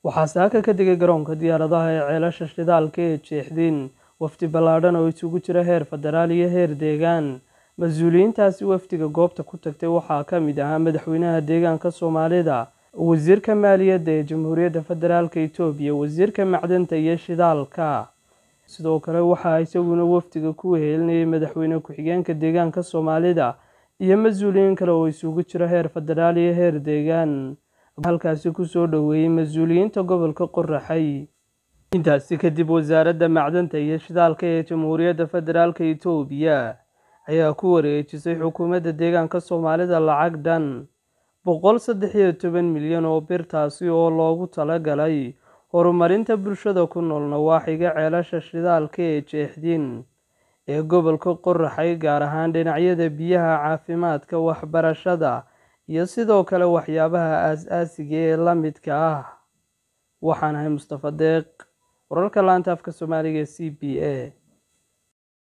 waxaa saaka ka digay garoonka diyaaradaha ee ceelasha shidaalka ee jeexdin wafdi ballaadhan oo isugu jira heer federaal iyo heer deegaan. mas-uuliyiintaasi wafdiga goobta ku tagtay waxaa ka mid ahaa madaxweynaha deegaanka Soomaalida, wasiirka maaliyadda ee Jamhuuriyadda Federaalka Itoobiya, wasiirka macdanta iyo shidaalka. sidoo kale waxaa isaguna wafdiga ku wehelinayay madaxweyne ku-xigeenka deegaanka Soomaalida iyo mas-uuliyiin kale oo isugu jira heer federaal iyo heer deegaan. halkaasi ku soo dhaweeyay mas-uuliyiinta gobolka Qorraxay. intaasi kadib wasaaradda macdanta iyo shidaalka ee Jamhuuriyadda Federaalka Itoobiya ayaa ku wareejisay xukuumadda deegaanka Soomaalida lacag dhan 113 milyan oo bir, taasi oo loogu talagalay horumarinta bulshada ku nool nawaaxiga ceelasha shidaalka ee jeexdin ee gobolka Qorraxay, gaar ahaan dhinacyada biyaha, caafimaadka, waxbarashada iyo sidoo kale waxyaabaha aasaasiga ee la midka ah. waxaan ahay Mustafa Deeq, wararka laanta afka Soomaaliga ee CBA.